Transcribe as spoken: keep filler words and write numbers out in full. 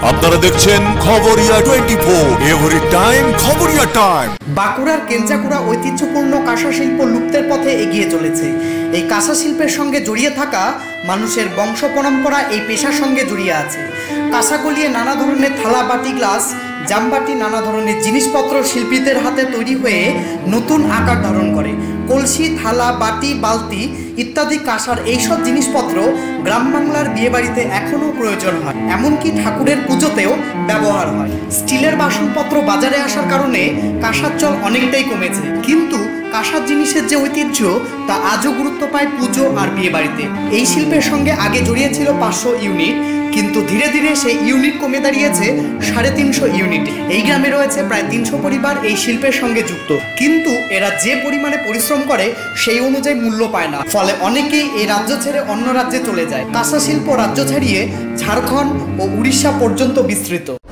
আপনারা দেখছেন Khabriya twenty four, every time Khabriya time. বাঁকুড়ার কেঞ্জাকুড়া ঐতিহ্যপূর্ণ কাঁসা শিল্প লুপ্তের পথে এগিয়ে চলেছে। এই কাঁসা শিল্পের সঙ্গে জড়িয়ে থাকা মানুষের বংশ পরম্পরা এই পেশার সঙ্গে জড়িয়ে আছে। কাঁসা গলিয়ে নানা ধরনের থালা, বাটি, গ্লাস, জামবাটি, নানা ধরনের জিনিসপত্র শিল্পীদের হাতে তৈরি হয়ে নতুন আকার ধারণ করে। কলসি, থালা, বাটি, বালতি ইত্যাদি কাঁসার এইসব জিনিসপত্র গ্রাম বাংলার বিয়েবাড়িতে এখনও প্রয়োজন হয়, এমনকি ঠাকুরের পুজোতেও ব্যবহার হয়। স্টিলের বাসনপত্র বাজারে আসার কারণে কাঁসার চল অনেকটাই কমেছে, কিন্তু কাঁসার জিনিসের যে ঐতিহ্য তা আজও গুরুত্ব পায় পুজো আর বিয়েবাড়িতে। এই শিল্পের সঙ্গে আগে জড়িয়ে ছিল পাঁচশো ইউনিট, কিন্তু ধীরে ধীরে সেই ইউনিট কমে দাঁড়িয়েছে সাড়ে তিনশো ইউনিট। এই গ্রামে রয়েছে প্রায় তিনশো পরিবার এই শিল্পের সঙ্গে যুক্ত, কিন্তু এরা যে পরিমাণে পরিশ্রম করে সেই অনুযায়ী মূল্য পায় না, ফলে অনেকেই এই রাজ্য ছেড়ে অন্য রাজ্যে চলে যায়। কাঁসা শিল্প রাজ্য ছাড়িয়ে ঝাড়খণ্ড ও উড়িষ্যা পর্যন্ত বিস্তৃত।